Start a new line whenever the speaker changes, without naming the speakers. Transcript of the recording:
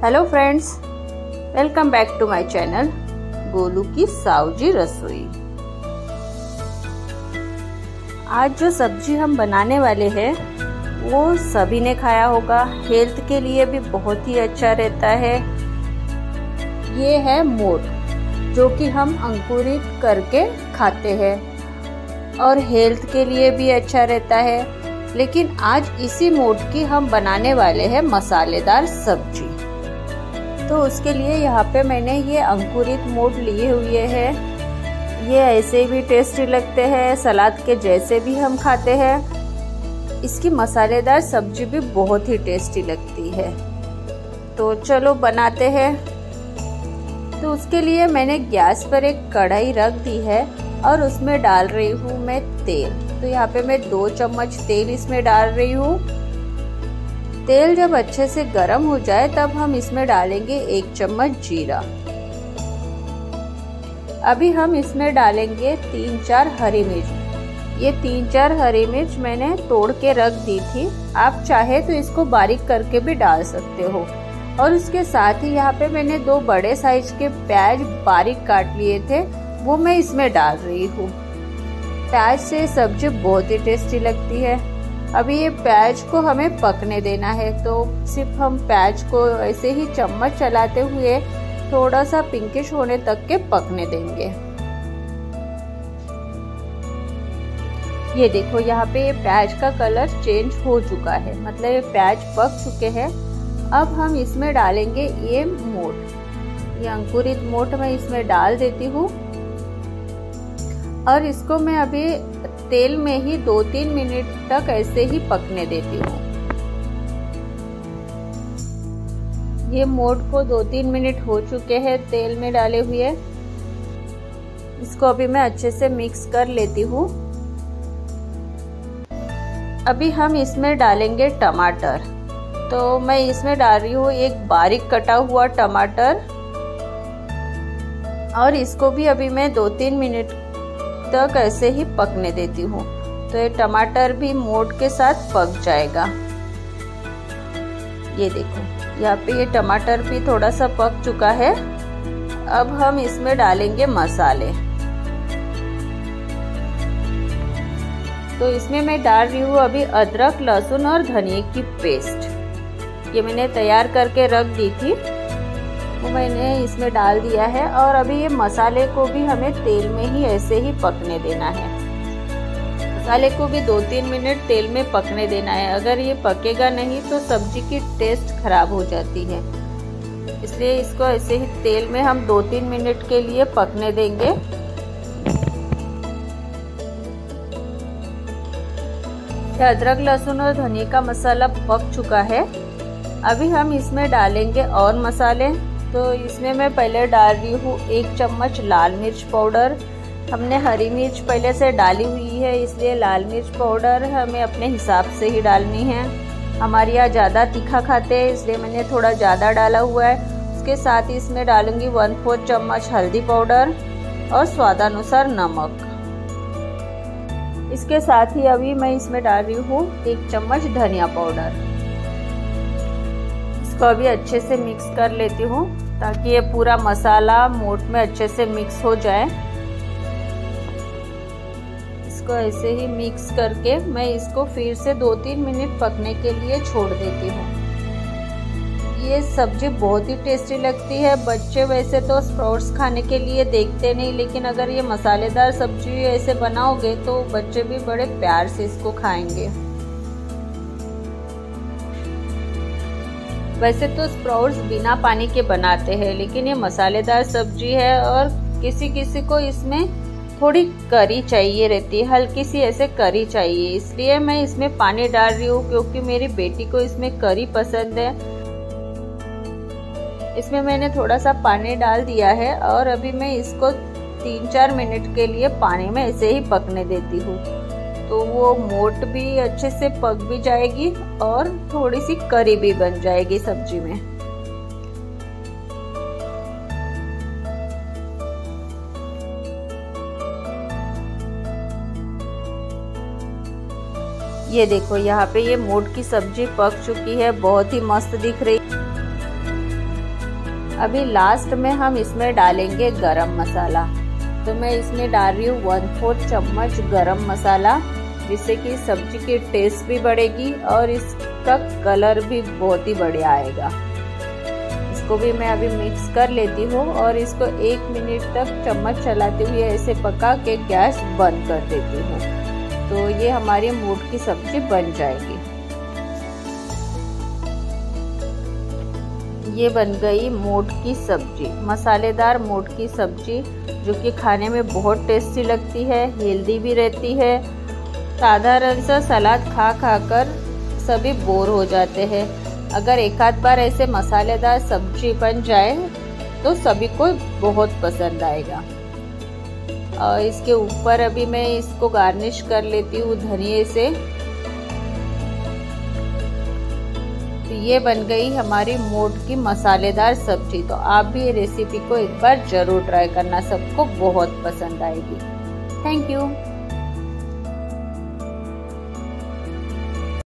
Hello friends, welcome back to my channel Golu की सावजी रसोई। आज जो सब्जी हम बनाने वाले हैं वो सभी ने खाया होगा, हेल्थ के लिए भी बहुत ही अच्छा रहता है। ये है मोठ, जो कि हम अंकुरित करके खाते हैं और हेल्थ के लिए भी अच्छा रहता है। लेकिन आज इसी मोठ की हम बनाने वाले हैं मसालेदार सब्जी। तो उसके लिए यहाँ पे मैंने ये अंकुरित मोठ लिए हुए हैं। ये ऐसे भी टेस्टी लगते हैं, सलाद के जैसे भी हम खाते हैं। इसकी मसालेदार सब्जी भी बहुत ही टेस्टी लगती है। तो चलो बनाते हैं। तो उसके लिए मैंने गैस पर एक कढ़ाई रख दी है और उसमें डाल रही हूँ मैं तेल। तो यहाँ पे मैं 2 चम्मच तेल इसमें डाल रही हूँ। तेल जब अच्छे से गर्म हो जाए तब हम इसमें डालेंगे 1 चम्मच जीरा। अभी हम इसमें डालेंगे 3-4 हरी मिर्च। ये 3-4 हरी मिर्च मैंने तोड़ के रख दी थी, आप चाहे तो इसको बारीक करके भी डाल सकते हो। और उसके साथ ही यहाँ पे मैंने 2 बड़े साइज के प्याज बारीक काट लिए थे, वो मैं इसमें डाल रही हूँ। प्याज से सब्जी बहुत ही टेस्टी लगती है। अभी ये प्याज को हमें पकने देना है, तो सिर्फ हम प्याज को ऐसे ही चम्मच चलाते हुए थोड़ा सा पिंकिश होने तक के पकने देंगे। ये देखो, यहाँ पे ये प्याज का कलर चेंज हो चुका है, मतलब ये प्याज पक चुके हैं। अब हम इसमें डालेंगे ये मोठ, ये अंकुरित मोठ मैं इसमें डाल देती हूँ और इसको मैं अभी तेल में ही 2-3 मिनट तक ऐसे ही पकने देती हूँ। ये मोठ को 2-3 मिनट हो चुके हैं तेल में डाले हुए। इसको अभी मैं अच्छे से मिक्स कर लेती हूँ। अभी हम इसमें डालेंगे टमाटर। तो मैं इसमें डाल रही हूँ एक बारीक कटा हुआ टमाटर और इसको भी अभी मैं 2-3 मिनट तक ऐसे ही पकने देती हूँ। तो ये टमाटर भी मोठ के साथ पक जाएगा। ये देखो, यहाँ पे ये टमाटर भी थोड़ा सा पक चुका है। अब हम इसमें डालेंगे मसाले। तो इसमें मैं डाल रही हूँ अभी अदरक, लहसुन और धनिया की पेस्ट। ये मैंने तैयार करके रख दी थी, वो मैंने इसमें डाल दिया है। और अभी ये मसाले को भी हमें तेल में ही ऐसे ही पकने देना है। मसाले को भी 2-3 मिनट तेल में पकने देना है। अगर ये पकेगा नहीं तो सब्जी की टेस्ट खराब हो जाती है, इसलिए इसको ऐसे ही तेल में हम 2-3 मिनट के लिए पकने देंगे। अदरक, लहसुन और धनिया का मसाला पक चुका है। अभी हम इसमें डालेंगे और मसाले। तो इसमें मैं पहले डाल रही हूँ 1 चम्मच लाल मिर्च पाउडर। हमने हरी मिर्च पहले से डाली हुई है, इसलिए लाल मिर्च पाउडर हमें अपने हिसाब से ही डालनी है। हमारे यहाँ ज़्यादा तीखा खाते हैं, इसलिए मैंने थोड़ा ज़्यादा डाला हुआ है। उसके साथ ही इसमें डालूंगी 1/4 चम्मच हल्दी पाउडर और स्वादानुसार नमक। इसके साथ ही अभी मैं इसमें डाल रही हूँ 1 चम्मच धनिया पाउडर। इसको अभी अच्छे से मिक्स कर लेती हूँ ताकि ये पूरा मसाला मोठ में अच्छे से मिक्स हो जाए। इसको ऐसे ही मिक्स करके मैं इसको फिर से 2-3 मिनट पकने के लिए छोड़ देती हूँ। ये सब्जी बहुत ही टेस्टी लगती है। बच्चे वैसे तो स्प्राउट्स खाने के लिए देखते नहीं, लेकिन अगर ये मसालेदार सब्जी ऐसे बनाओगे तो बच्चे भी बड़े प्यार से इसको खाएंगे। वैसे तो स्प्राउट्स बिना पानी के बनाते हैं, लेकिन ये मसालेदार सब्जी है और किसी किसी को इसमें थोड़ी करी चाहिए रहती है, हल्की सी ऐसे करी चाहिए, इसलिए मैं इसमें पानी डाल रही हूँ क्योंकि मेरी बेटी को इसमें करी पसंद है। इसमें मैंने थोड़ा सा पानी डाल दिया है और अभी मैं इसको 3-4 मिनट के लिए पानी में ऐसे ही पकने देती हूँ। तो वो मोठ भी अच्छे से पक भी जाएगी और थोड़ी सी करी भी बन जाएगी सब्जी में। ये देखो, यहाँ पे ये मोठ की सब्जी पक चुकी है, बहुत ही मस्त दिख रही। अभी लास्ट में हम इसमें डालेंगे गरम मसाला। तो मैं इसमें डाल रही हूँ 1/4 चम्मच गरम मसाला, जिससे कि सब्जी की टेस्ट भी बढ़ेगी और इसका कलर भी बहुत ही बढ़िया आएगा। इसको भी मैं अभी मिक्स कर लेती हूँ और इसको 1 मिनट तक चम्मच चलाते हुए ऐसे पका के गैस बंद कर देती हूँ। तो ये हमारी मोठ की सब्जी बन जाएगी। ये बन गई मोठ की सब्जी, मसालेदार मोठ की सब्जी, जो कि खाने में बहुत टेस्टी लगती है, हेल्दी भी रहती है। साधारण सा सलाद खा कर सभी बोर हो जाते हैं। अगर एक आध बार ऐसे मसालेदार सब्जी बन जाए तो सभी को बहुत पसंद आएगा। और इसके ऊपर अभी मैं इसको गार्निश कर लेती हूँ धनिये से। तो ये बन गई हमारी मोठ की मसालेदार सब्जी। तो आप भी ये रेसिपी को एक बार जरूर ट्राई करना, सबको बहुत पसंद आएगी। Thank you.